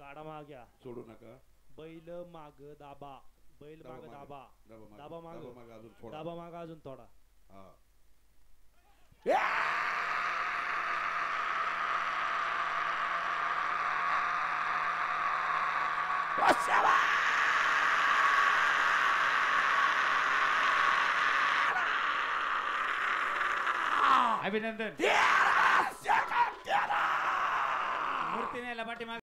गाडा माग्या सोडू नका. बैल माग दाबा, बैल माग दाबा, दाबा माग अजून थोडा, दाबा माग अजून थोडा. हा अभिनंदन. मूर्ती न्यायला पाठीमागे